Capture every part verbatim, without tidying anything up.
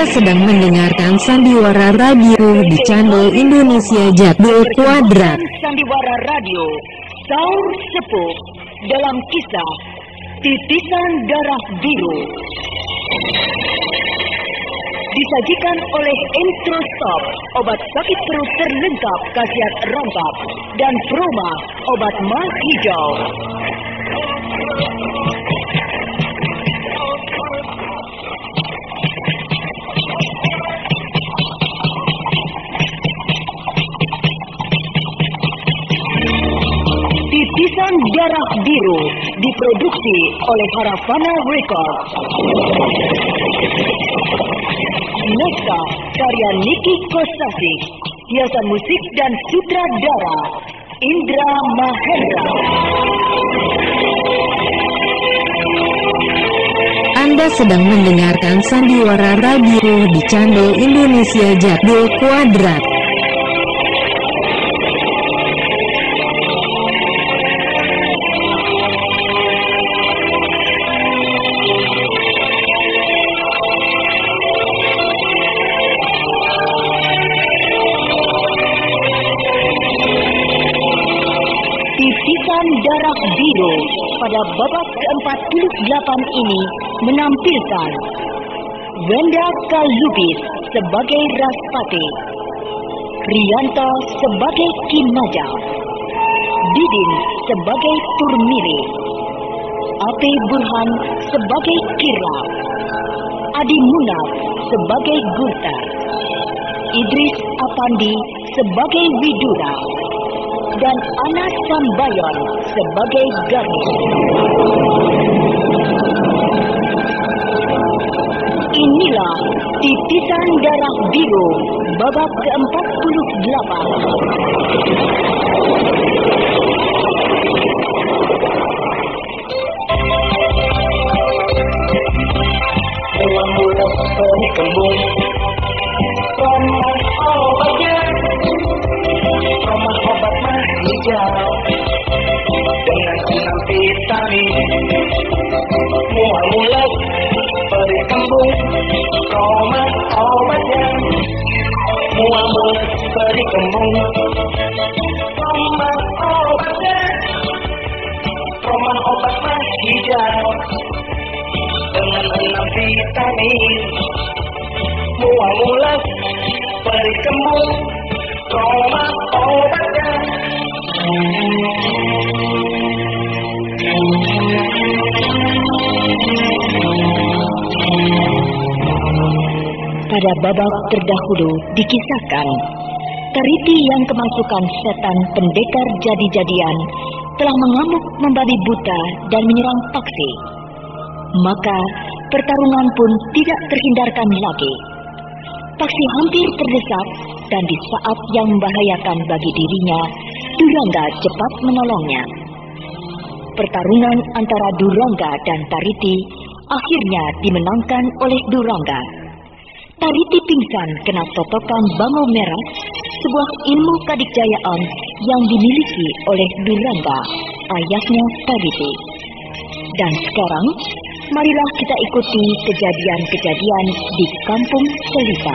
Anda sedang mendengarkan Sandiwara Radio di channel Indonesia Jadul Kuadrat. Sandiwara Radio, Saur Sepuh dalam kisah Titisan Darah Biru. Disajikan oleh Entrostop, obat sakit perut terlengkap khasiat rangkap, dan Proma, obat mah hijau. Titisan Darah Biru diproduksi oleh Haravana Records. Naskah karya Niki Kosasih, hiasan musik dan sutradara Indra Mahendra. Anda sedang mendengarkan Sandiwara Radio di channel Indonesia Jadul Kuadrat. Titisan Darah Biru pada babak keempat puluh delapan ini menampilkan Wenda Kalubis sebagai Raspati, Rianto sebagai Kimaja, Didin sebagai Turmiri, Ape Burhan sebagai Kira, Adi Munaf sebagai Gurta, Idris Apandi sebagai Widura, dan Anas Sambayon sebagai Garni. Inilah Titisan Darah Biru babak keempat puluh delapan. Mula-mula dari kembung, Proma obatnya, Proma obat mah hijau dengan enam vitamin. Mula-mula dari kembung, Proma obatnya, mula-mula dari kembung, Proma obatnya, Proma obat mah hijau dengan enam vitamin. Mula-mula dari kembung, Proma obatnya. Pada babak terdahulu dikisahkan, Tariti yang kemasukan setan pendekar jadi-jadian telah mengamuk membabi buta dan menyerang Paksi. Maka pertarungan pun tidak terhindarkan lagi. Paksi hampir terdesak dan di saat yang membahayakan bagi dirinya, Durangga cepat menolongnya. Pertarungan antara Durangga dan Tariti akhirnya dimenangkan oleh Durangga. Tariti pingsan kena totokan bangau merah, sebuah ilmu kadikjayaan yang dimiliki oleh Durangga, ayahnya Tariti. Dan sekarang, marilah kita ikuti kejadian-kejadian di Kampung Selipan.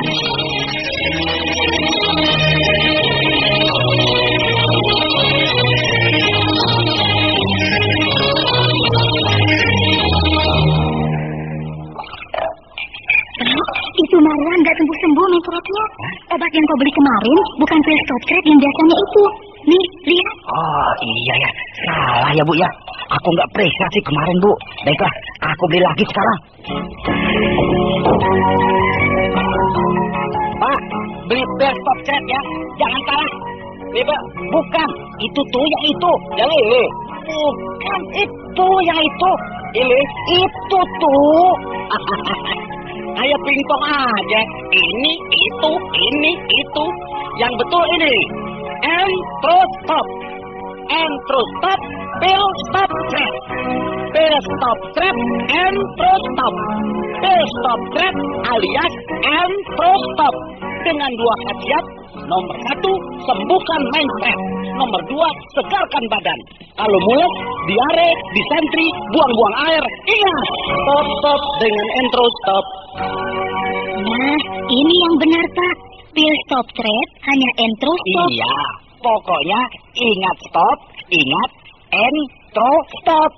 Itu Marian nggak sembuh-sembuh mikrobnya. Obat yang kau beli kemarin bukan pil stop crab yang biasanya itu. Nih, lihat. Oh iya ya, salah ya Bu ya. Aku nggak periksa sih kemarin Bu. Baiklah, aku beli lagi sekarang. Pak, beli pil stop crab ya. Jangan salah. Beba, bukan. Itu tuh yang itu. Yang ini. Bukan itu yang itu. Ini. Itu tuh. Kayak pingpong aja. Ini, itu, ini, itu. Yang betul ini. Entrostop. Entrostop. Pil stop trap. Pil stop trap. Entrostop. Pil stop trap alias Entrostop. Dengan dua khasiat. Nomor satu, sembuhkan main trap. Nomor dua, segarkan badan. Kalau mules, diare, disentri, buang-buang air, ingat, stop-stop dengan Entrostop. Nah, Ini yang benar, Pak. Pil stop thread hanya entro stop. Iya, pokoknya ingat stop, ingat entro stop.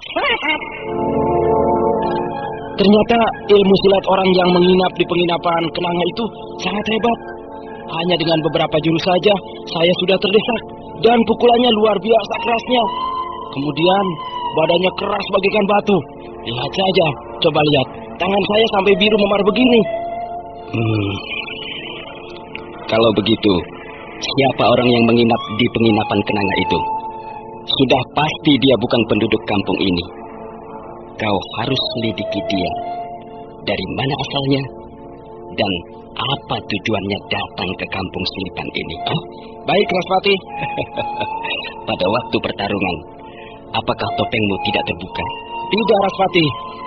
Ternyata ilmu silat orang yang menginap di penginapan kenanga itu sangat hebat. Hanya dengan beberapa jurus saja, saya sudah terdesak. Dan pukulannya luar biasa kerasnya. Kemudian, badannya keras bagaikan batu. Lihat saja, coba lihat. Tangan saya sampai biru memar begini. Hmm. Kalau begitu, siapa orang yang menginap di penginapan kenanga itu? Sudah pasti dia bukan penduduk kampung ini. Kau harus selidiki dia. Dari mana asalnya? Dan apa tujuannya datang ke kampung Selipan ini? Oh, baik, Raspati. Pada waktu pertarungan, apakah topengmu tidak terbuka? Tidak, Raspati.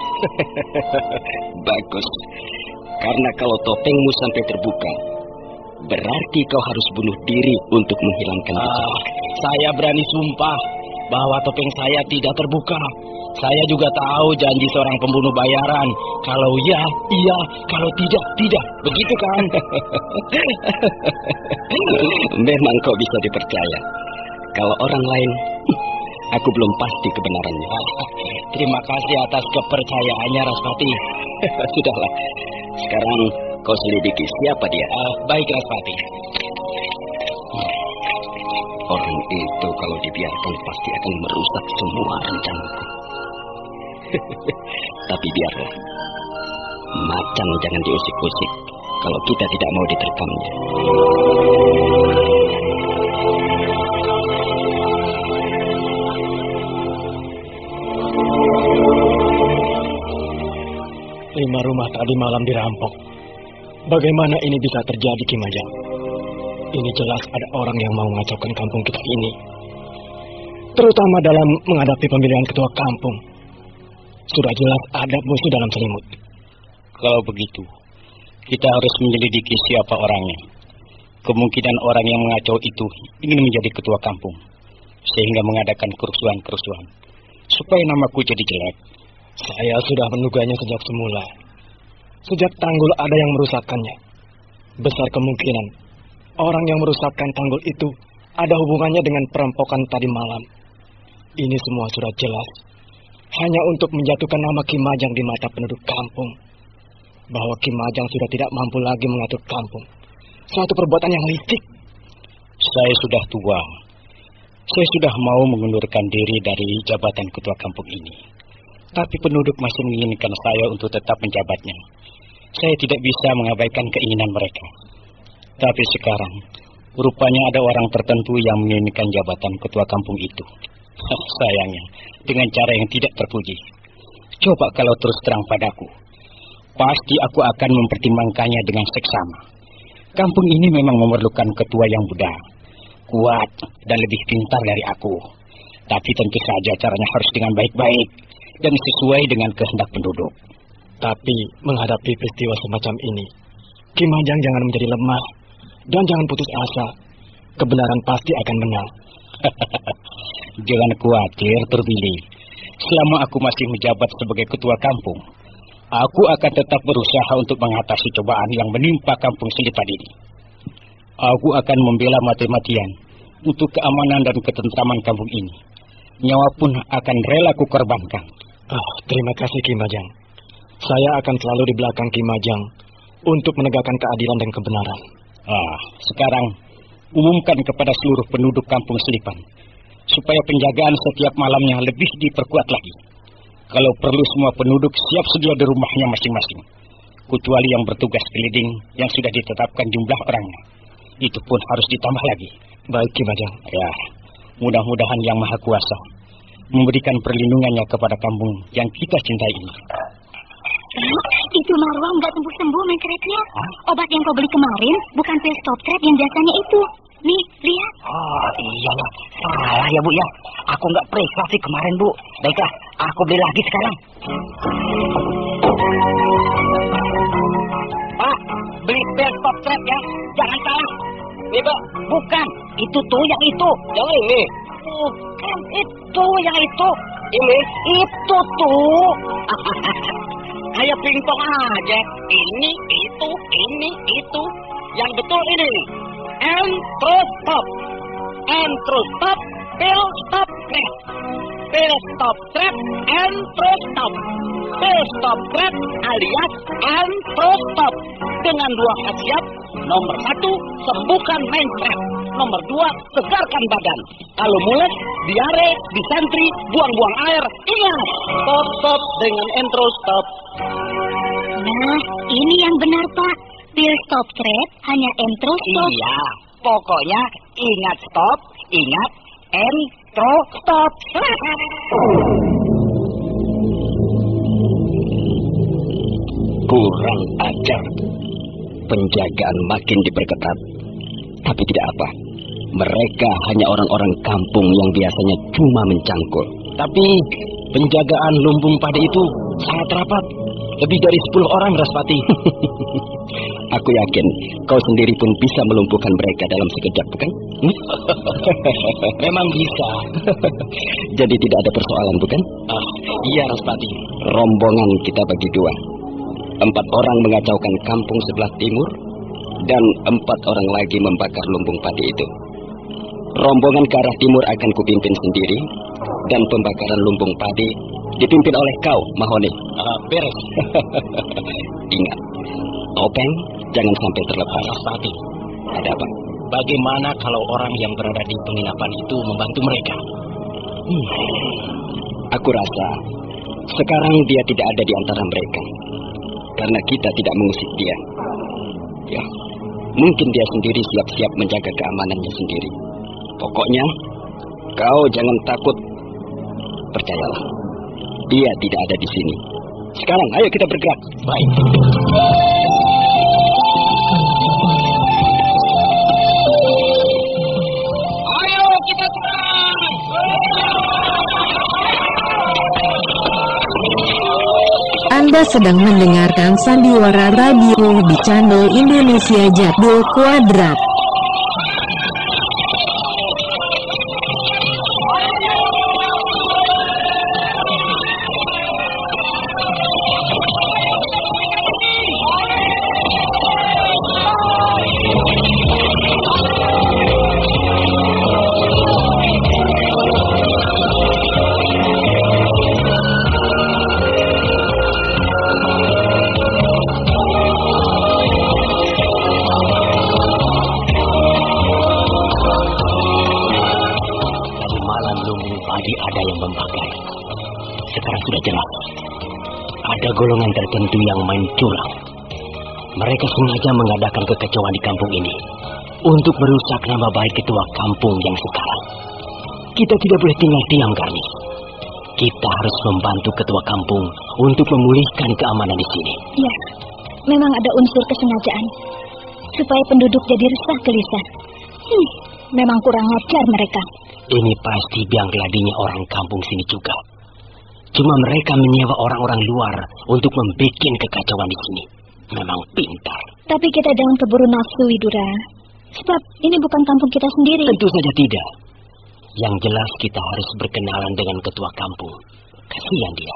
Bagus. Karena kalau topengmu sampai terbuka, berarti kau harus bunuh diri untuk menghilangkan ah, saya berani sumpah bahwa topeng saya tidak terbuka. Saya juga tahu janji seorang pembunuh bayaran. Kalau ya, iya. Kalau tidak, tidak. Begitu kan? Memang kau bisa dipercaya. Kalau orang lain, aku belum pasti kebenarannya. Terima kasih atas kepercayaannya, Raspati. Sudahlah. Sekarang kau selidiki siapa dia. Uh, baik, Raspati. Orang itu kalau dibiarkan pasti akan merusak semua rencanaku. Tapi biarlah. Macan jangan diusik-usik kalau kita tidak mau diterkamnya. Lima rumah tadi malam dirampok. Bagaimana ini bisa terjadi, Ki Majang? Ini jelas ada orang yang mau mengacaukan kampung kita ini. Terutama dalam menghadapi pemilihan ketua kampung. Sudah jelas ada musuh dalam selimut. Kalau begitu, kita harus menyelidiki siapa orangnya. Kemungkinan orang yang mengacau itu ingin menjadi ketua kampung, sehingga mengadakan kerusuhan-kerusuhan, supaya namaku jadi jelek. Saya sudah menduganya sejak semula. Sejak tanggul ada yang merusakkannya. Besar kemungkinan orang yang merusakkan tanggul itu ada hubungannya dengan perampokan tadi malam. Ini semua sudah jelas. Hanya untuk menjatuhkan nama Ki Majang di mata penduduk kampung. Bahwa Ki Majang sudah tidak mampu lagi mengatur kampung. Suatu perbuatan yang licik. Saya sudah tua. Saya sudah mau mengundurkan diri dari jabatan ketua kampung ini. Tapi penduduk masih menginginkan saya untuk tetap menjabatnya. Saya tidak bisa mengabaikan keinginan mereka. Tapi sekarang, rupanya ada orang tertentu yang menginginkan jabatan ketua kampung itu. Sayangnya, dengan cara yang tidak terpuji. Coba kalau terus terang padaku, pasti aku akan mempertimbangkannya dengan seksama. Kampung ini memang memerlukan ketua yang muda, kuat, dan lebih pintar dari aku. Tapi tentu saja caranya harus dengan baik-baik dan sesuai dengan kehendak penduduk. Tapi menghadapi peristiwa semacam ini, Ki Majang jangan menjadi lemah dan jangan putus asa. Kebenaran pasti akan menang. Jangan khawatir, Terpilih. Selama aku masih menjabat sebagai ketua kampung, aku akan tetap berusaha untuk mengatasi cobaan yang menimpa kampung Selipan ini. Aku akan membela mati-matian untuk keamanan dan ketentraman kampung ini. Nyawa pun akan rela kukorbankan. Oh, terima kasih Ki Majang. Saya akan selalu di belakang Ki Majang untuk menegakkan keadilan dan kebenaran. Ah, sekarang umumkan kepada seluruh penduduk kampung Selipan supaya penjagaan setiap malamnya lebih diperkuat lagi. Kalau perlu semua penduduk siap sedia di rumahnya masing-masing, kecuali yang bertugas keliling yang sudah ditetapkan jumlah orangnya. Itu pun harus ditambah lagi. Baik Ki Majang. Ya, mudah-mudahan Yang Maha Kuasa memberikan perlindungannya kepada kampung yang kita cintai ini. Itu Marwah nggak sembuh-sembuh mencretnya. Obat yang kau beli kemarin bukan pil stop thread yang biasanya itu. Nih, lihat. Oh, iya ya. Salah ya, Bu ya. Aku nggak periksa sih kemarin, Bu. Baiklah, aku beli lagi sekarang. Pak, beli pil stop thread ya. Jangan salah. Beba, bukan. Itu tuh yang itu. Yang ini. Bukan itu yang itu. Ini, itu tuh. Kayak pingpong aja. ini, itu, ini, itu. Yang betul ini. Entro-stop. Entro-stop, pil-stop trap. Pil-stop trap, entro-stop. Pil-stop trap alias entro-stop. Dengan dua khasiat. Nomor satu, sembuhkan main trap. Nomor dua, segarkan badan. Kalau mules, diare, disentri, buang-buang air, ingat, stop-stop dengan entro-stop. Nah, ini yang benar, Pak. Pil stop trap hanya entro-stop. Iya, pokoknya ingat stop, ingat entro-stop. Kurang ajar. Penjagaan makin diperketat. Tapi tidak apa. Mereka hanya orang-orang kampung yang biasanya cuma mencangkul. Tapi penjagaan lumbung padi itu sangat rapat. Lebih dari sepuluh orang, Raspati. Aku yakin kau sendiri pun bisa melumpuhkan mereka dalam sekejap, bukan? Memang bisa. Jadi tidak ada persoalan, bukan? Ah, iya, Raspati. Rombongan kita bagi dua. Empat orang mengacaukan kampung sebelah timur, dan empat orang lagi membakar lumbung padi itu. Rombongan ke arah timur akan kupimpin sendiri, dan pembakaran lumbung padi dipimpin oleh kau, Mahoni. Uh, beres. Ingat, topeng jangan sampai terlepas. Raspati, ada apa? Bagaimana kalau orang yang berada di penginapan itu membantu mereka? Hmm. Aku rasa sekarang dia tidak ada di antara mereka, karena kita tidak mengusik dia. Ya, mungkin dia sendiri siap-siap menjaga keamanannya sendiri. Pokoknya, kau jangan takut. Percayalah, dia tidak ada di sini. Sekarang, ayo kita bergerak. Baik. Ayo kita serang. Anda sedang mendengarkan Sandiwara Radio di channel Indonesia Jadul Kuadrat. Golongan tertentu yang main curang. Mereka sengaja mengadakan kekacauan di kampung ini untuk merusak nama baik ketua kampung yang sekarang. Kita tidak boleh tinggal diam, Garnis. Kita harus membantu ketua kampung untuk memulihkan keamanan di sini. Ya, memang ada unsur kesengajaan supaya penduduk jadi resah gelisah. Hmm, memang kurang ajar mereka. Ini pasti biang keladinya orang kampung sini juga. Cuma mereka menyewa orang-orang luar untuk membuat kekacauan di sini. Memang pintar. Tapi kita jangan keburu nafsu, Widura. Sebab ini bukan kampung kita sendiri. Tentu saja tidak. Yang jelas kita harus berkenalan dengan ketua kampung. Kasihan dia.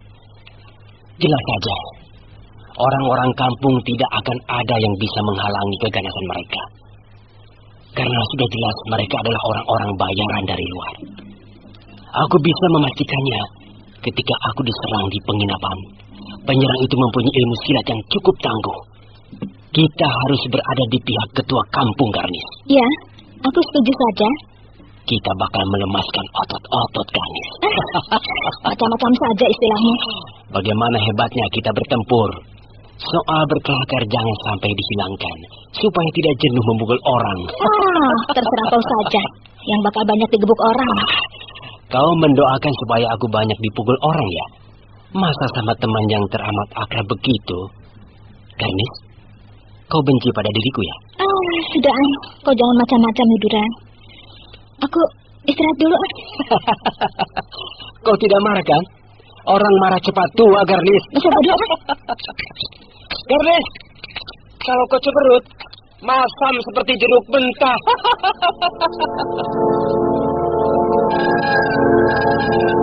Jelas saja, orang-orang kampung tidak akan ada yang bisa menghalangi keganasan mereka. Karena sudah jelas mereka adalah orang-orang bayaran dari luar. Aku bisa memastikannya. Ketika aku diserang di penginapan, penyerang itu mempunyai ilmu silat yang cukup tangguh. Kita harus berada di pihak ketua kampung, Garnis. Ya, aku setuju saja. Kita bakal melemaskan otot-otot, Garnis. Macam-macam saja istilahnya. Bagaimana hebatnya kita bertempur. Soal berkelakar jangan sampai dihilangkan, supaya tidak jenuh memukul orang. Ah, terserah kau saja. Yang bakal banyak digebuk orang. Kau mendoakan supaya aku banyak dipukul orang ya? Masa sama teman yang teramat akrab begitu? Garnis, kau benci pada diriku ya? Ah, sudah. Kau jangan macam-macam, Widura. Aku istirahat dulu. Kau tidak marah kan? Orang marah cepat tua, Garnis. Masa bodoh? Garnis, kalau kau cemerut, masam seperti jeruk mentah.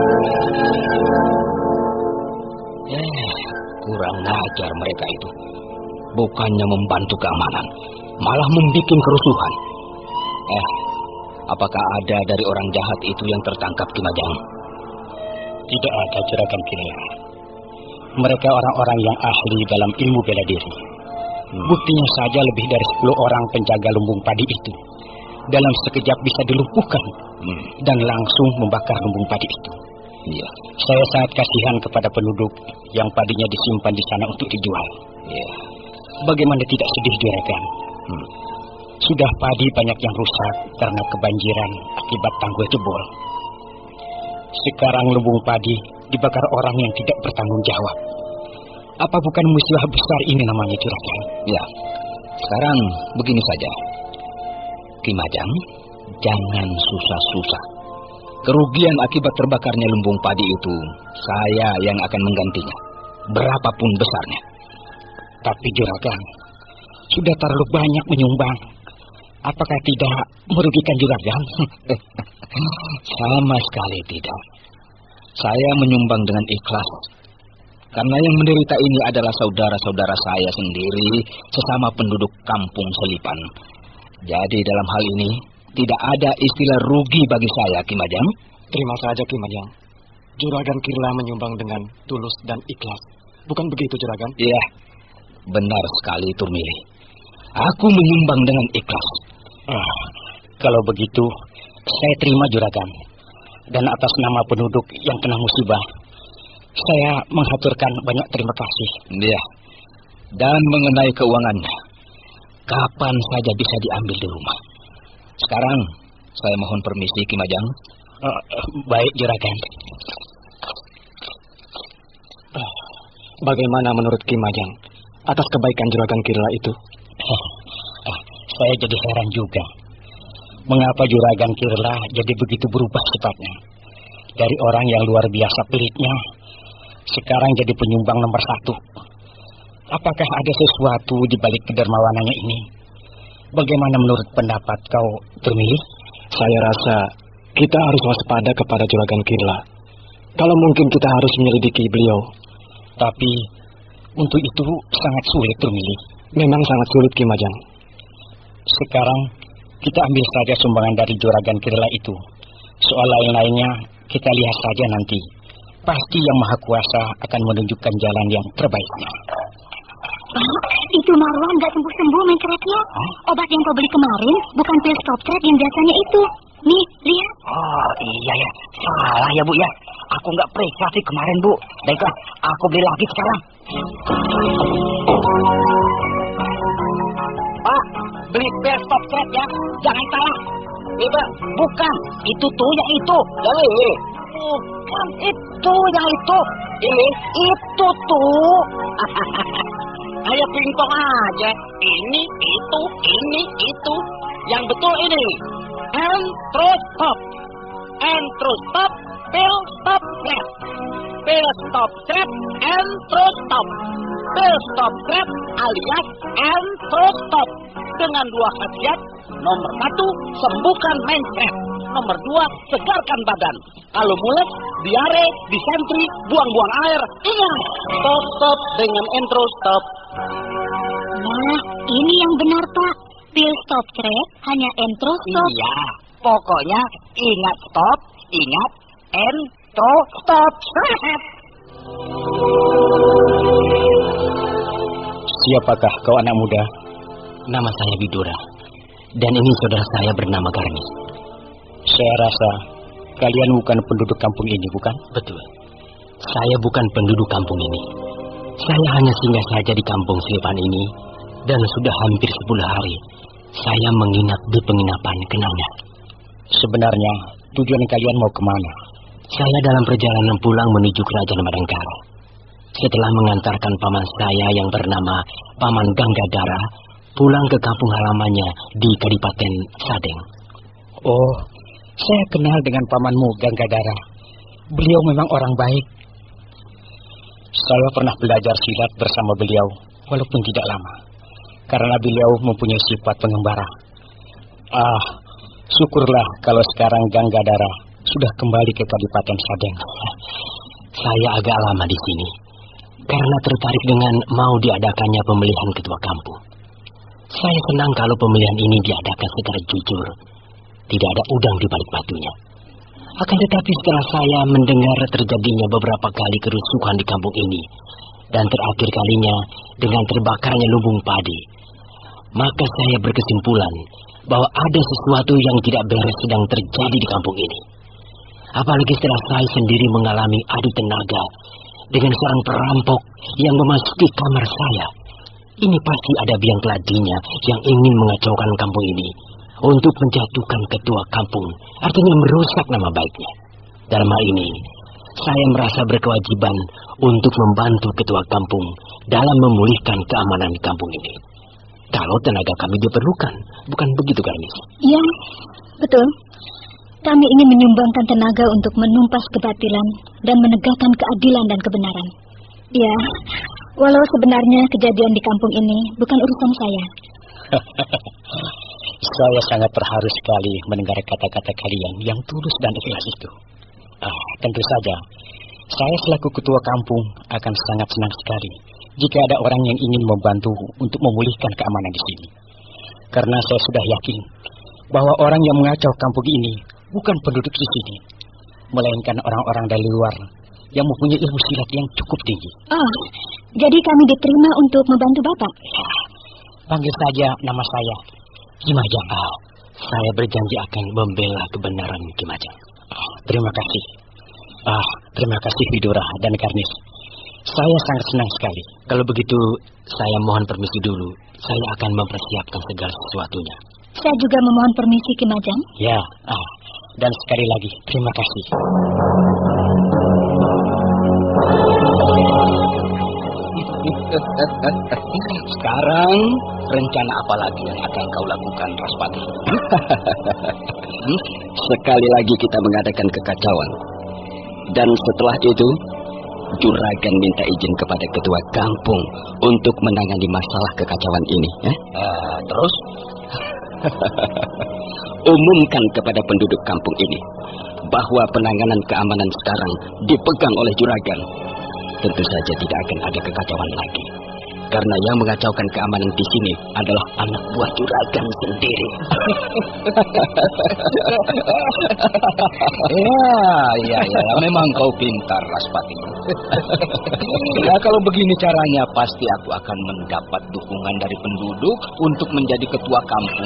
Eh, kurang ajar mereka itu. Bukannya membantu keamanan, malah membuat kerusuhan. Eh, apakah ada dari orang jahat itu yang tertangkap, Ki Majang? Tidak ada, Juragan Kirla. Mereka orang-orang yang ahli dalam ilmu bela diri. Hmm. Buktinya saja lebih dari sepuluh orang penjaga lumbung padi itu dalam sekejap bisa dilumpuhkan hmm. dan langsung membakar lumbung padi itu. Iya. Saya sangat kasihan kepada penduduk yang padinya disimpan di sana untuk dijual. Iya. Bagaimana tidak sedih, Juragan? Hmm. Sudah padi banyak yang rusak karena kebanjiran akibat tanggul jebol. Sekarang lumbung padi dibakar orang yang tidak bertanggung jawab. Apa bukan musibah besar ini namanya, Juragan? Ya. Sekarang begini saja. Ki Majang, jangan susah-susah. Kerugian akibat terbakarnya lumbung padi itu, saya yang akan menggantinya. Berapapun besarnya. Tapi Juragan, sudah terlalu banyak menyumbang. Apakah tidak merugikan Juragan? Sama sekali tidak. Saya menyumbang dengan ikhlas. Karena yang menderita ini adalah saudara-saudara saya sendiri, sesama penduduk kampung Selipan. Jadi dalam hal ini, tidak ada istilah rugi bagi saya, Ki Majang. Terima saja, Ki Majang. Juragan Kirla menyumbang dengan tulus dan ikhlas. Bukan begitu, Juragan? Iya, benar sekali, Turmili. Aku menyumbang dengan ikhlas. Ah, kalau begitu, saya terima, Juragan. Dan atas nama penduduk yang kena musibah, saya menghaturkan banyak terima kasih. Iya. Dan mengenai keuangannya, kapan saja bisa diambil di rumah. Sekarang, saya mohon permisi, Ki Majang. Uh, uh, baik, Juragan. Uh, bagaimana menurut Ki Majang atas kebaikan Juragan Kirla itu? Uh, uh, saya jadi heran juga. Mengapa Juragan Kirla jadi begitu berubah sifatnya? Dari orang yang luar biasa pelitnya, sekarang jadi penyumbang nomor satu. Apakah ada sesuatu di balik kedermawanannya ini? Bagaimana menurut pendapat kau, Turmili? Saya rasa kita harus waspada kepada Juragan Kirla. Kalau mungkin kita harus menyelidiki beliau. Tapi untuk itu sangat sulit, Turmili. Memang sangat sulit, Ki Majang. Sekarang kita ambil saja sumbangan dari Juragan Kirla itu. Soal lain-lainnya kita lihat saja nanti. Pasti Yang Maha Kuasa akan menunjukkan jalan yang terbaiknya. Pak, itu Marwan nggak sembuh-sembuh mencretnya. Huh? Obat yang kau beli kemarin bukan pil stop thread yang biasanya itu. Nih, lihat. Oh, iya ya. Salah ya, Bu ya. Aku nggak periksa sih kemarin, Bu. Baiklah, aku beli lagi sekarang. Pak, beli pil stop thread ya. Jangan salah. Ibu, bukan. Itu tuh yang itu. Yang ini. Bukan itu yang itu. Ini, itu tuh. Ayo pingpong aja. Ini, itu, ini, itu. Yang betul ini. Entrostop. Entrostop. Pil stop thread. Pil stop thread. Entrostop. Pil stop thread alias Entrostop. Dengan dua khasiat. Nomor satu, sembuhkan mencret. Nomor dua, segarkan badan. Kalau mules, diare, disentri, buang-buang air. Ingat, stop stop dengan Entrostop. Nah, ini yang benar, Pak. Pil stop thread hanya Entrostop. Iya, pokoknya ingat stop, ingat Entrostop. Siapakah kau, anak muda? Nama saya Bidura. Dan ini saudara saya bernama Garni. Saya rasa kalian bukan penduduk kampung ini, bukan? Betul. Saya bukan penduduk kampung ini. Saya hanya singgah saja di kampung Selipan ini. Dan sudah hampir sepuluh hari saya menginap di penginapan Kenanga. Sebenarnya tujuan kalian mau kemana? Saya dalam perjalanan pulang menuju kerajaan Madangkara. Setelah mengantarkan paman saya yang bernama Paman Ganggadara pulang ke kampung halamannya di Kadipaten Sadeng. Oh, saya kenal dengan pamanmu Ganggadara. Beliau memang orang baik. Saya pernah belajar silat bersama beliau, walaupun tidak lama. Karena beliau mempunyai sifat pengembara. Ah, syukurlah kalau sekarang Ganggadara sudah kembali ke Kadipaten Sadeng. Saya agak lama di sini. karena tertarik dengan mau diadakannya pemilihan ketua kampung. Saya senang kalau pemilihan ini diadakan secara jujur, tidak ada udang di balik batunya. Akan tetapi setelah saya mendengar terjadinya beberapa kali kerusuhan di kampung ini, dan terakhir kalinya dengan terbakarnya lumbung padi, maka saya berkesimpulan bahwa ada sesuatu yang tidak beres sedang terjadi di kampung ini. Apalagi setelah saya sendiri mengalami adu tenaga dengan seorang perampok yang memasuki kamar saya. Ini pasti ada biang keladinya yang ingin mengacaukan kampung ini untuk menjatuhkan ketua kampung, artinya merusak nama baiknya. Dalam hal ini, saya merasa berkewajiban untuk membantu ketua kampung dalam memulihkan keamanan di kampung ini. Kalau tenaga kami diperlukan, bukan begitu, Karnis? Ya, betul. Kami ingin menyumbangkan tenaga untuk menumpas kebatilan dan menegakkan keadilan dan kebenaran. Ya, walau sebenarnya kejadian di kampung ini bukan urusan saya. Saya sangat terharu sekali mendengar kata-kata kalian yang tulus dan ikhlas itu. Ah, tentu saja, saya selaku ketua kampung akan sangat senang sekali jika ada orang yang ingin membantu untuk memulihkan keamanan di sini. Karena saya sudah yakin bahwa orang yang mengacau kampung ini bukan penduduk di sini, melainkan orang-orang dari luar yang mempunyai ilmu silat yang cukup tinggi. Oh, jadi kami diterima untuk membantu Bapak? Ya, panggil saja nama saya, Ki Majang. Ah, saya berjanji akan membela kebenaran Ki Majang. Ah, terima kasih. Ah, terima kasih Widura dan Karnis. Saya sangat senang sekali. Kalau begitu, saya mohon permisi dulu. Saya akan mempersiapkan segala sesuatunya. Saya juga memohon permisi Ki Majang. Ya, ah, dan sekali lagi terima kasih. Sekarang rencana apa lagi yang akan kau lakukan, Raspati? hmm? Sekali lagi kita mengadakan kekacauan. Dan setelah itu, Juragan minta izin kepada ketua kampung untuk menangani masalah kekacauan ini. Eh? Uh, terus? Umumkan kepada penduduk kampung ini bahwa penanganan keamanan sekarang dipegang oleh Juragan. Tentu saja tidak akan ada kekacauan lagi, karena yang mengacaukan keamanan di sini adalah anak buah Juragan sendiri. Ya, ya, ya, memang kau pintar, Raspati. Ya, kalau begini caranya, pasti aku akan mendapat dukungan dari penduduk untuk menjadi ketua kampung.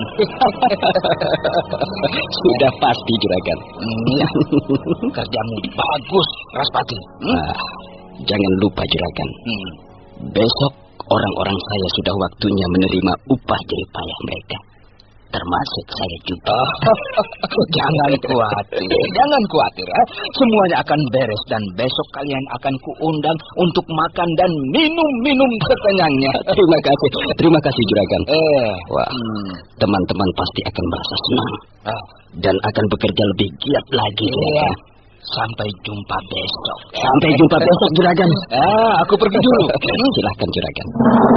Sudah pasti, Juragan. Ya, kerjamu bagus, Raspati. Hmm? Ah, jangan lupa, Juragan. Hmm. Besok orang-orang saya sudah waktunya menerima upah jerih payah mereka, termasuk saya juga. Jangan khawatir, jangan khawatir. Eh? Semuanya akan beres dan besok kalian akan kuundang untuk makan dan minum-minum sekenyangnya. Terima kasih, terima kasih Juragan. Eh, wah, hmm. teman-teman pasti akan merasa senang ah. dan akan bekerja lebih giat lagi. Iya. Sampai jumpa besok. Sampai jumpa besok, Juragan. Ah, aku pergi dulu. Silahkan, Juragan.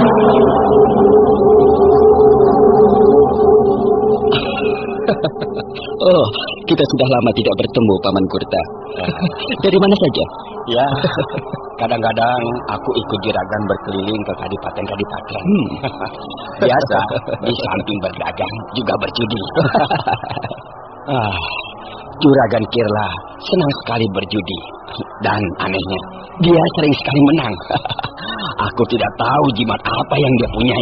Oh, kita sudah lama tidak bertemu, Paman Kurta. Dari mana saja? Ya, kadang-kadang aku ikut Juragan berkeliling ke kadipaten-kadipaten. Hmm. Biasa, di samping berdagang juga berjudi. Ah, Juragan Kirla senang sekali berjudi. Dan anehnya, dia sering sekali menang. Aku tidak tahu jimat apa yang dia punyai.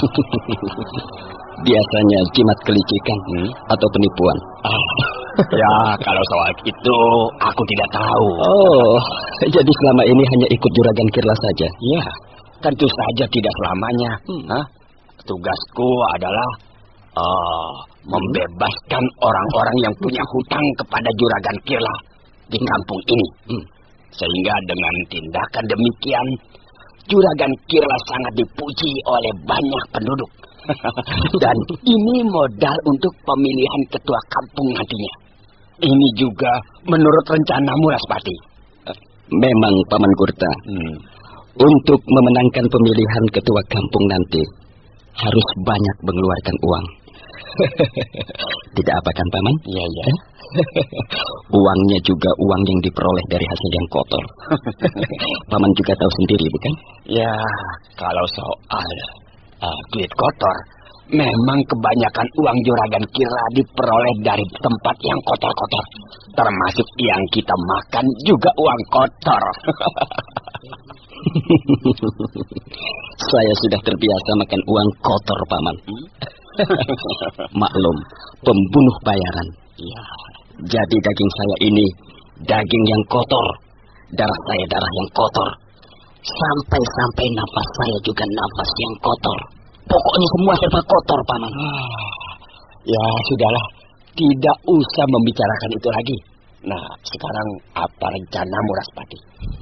Biasanya jimat kelicikan hmm? atau penipuan. Ah, ya, kalau soal itu aku tidak tahu. Oh, jadi selama ini hanya ikut Juragan Kirla saja? Ya, tentu saja tidak selamanya. Hmm. Hah? Tugasku adalah uh, membebaskan orang-orang yang punya hutang kepada Juragan Kirla di kampung ini. Hmm. Sehingga dengan tindakan demikian, Juragan Kirla sangat dipuji oleh banyak penduduk. Dan ini modal untuk pemilihan ketua kampung nantinya. Ini juga menurut rencanamu, Raspati. Memang, Paman Kurta. Hmm. Untuk memenangkan pemilihan ketua kampung nanti, harus banyak mengeluarkan uang. Tidak apa kan, Paman? Iya, iya. Uangnya juga uang yang diperoleh dari hasil yang kotor. Paman juga tahu sendiri, bukan? Ya, kalau soal uh, duit kotor, memang kebanyakan uang juragan Kirla diperoleh dari tempat yang kotor-kotor. Termasuk yang kita makan juga uang kotor. Saya sudah terbiasa makan uang kotor, Paman. Maklum, pembunuh bayaran. Ya. Jadi daging saya ini daging yang kotor, darah saya darah yang kotor, sampai-sampai nafas saya juga nafas yang kotor. Pokoknya semua serba kotor, Paman. Ah, ya sudahlah, tidak usah membicarakan itu lagi. Nah, sekarang apa rencanamu, Raspati?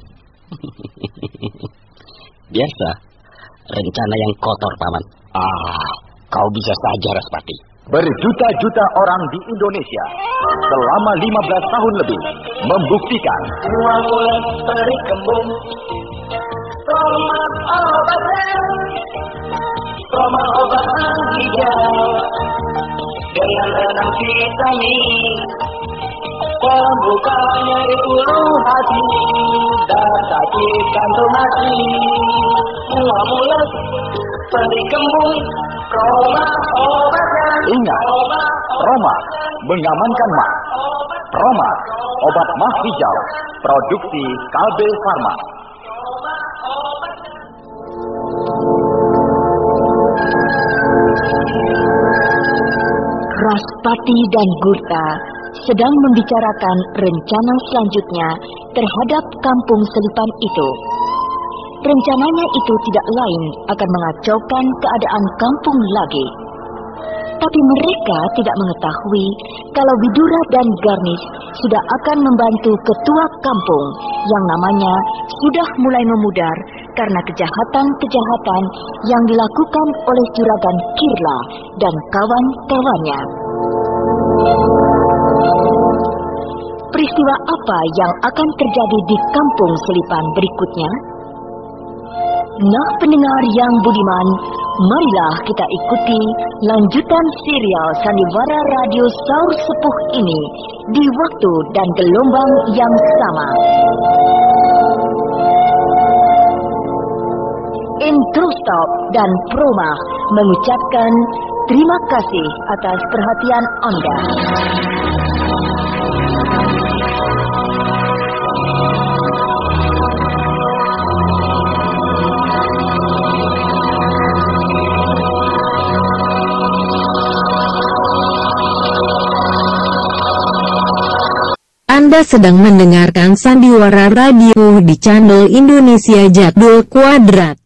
Biasa, rencana yang kotor, Paman. Ah, kau bisa saja, Raspati. Berjuta-juta orang di Indonesia selama lima belas tahun lebih membuktikan Uang bulan peri kembung, Roma obatnya, Roma obat hijau, dengan enam vitamin, pembuka nyeri ulu hati, dan sakit kantung hati. Uang mulut peri kembung, Roma obatnya. Ingat, Roma mengamankan mah. Roma, obat mah hijau, produksi Kalbe Farma. Raspati dan Gurta sedang membicarakan rencana selanjutnya terhadap kampung Selipan itu. Rencananya itu tidak lain akan mengacaukan keadaan kampung lagi. Tapi mereka tidak mengetahui kalau Widura dan Garnis sudah akan membantu ketua kampung yang namanya sudah mulai memudar karena kejahatan-kejahatan yang dilakukan oleh Juragan Kirla dan kawan-kawannya. Peristiwa apa yang akan terjadi di kampung Selipan berikutnya? Nah, pendengar yang budiman, marilah kita ikuti lanjutan serial Sandiwara Radio Saur Sepuh ini di waktu dan gelombang yang sama. Introstop dan Proma mengucapkan terima kasih atas perhatian Anda. Anda sedang mendengarkan Sandiwara Radio di channel Indonesia Jadul Kuadrat.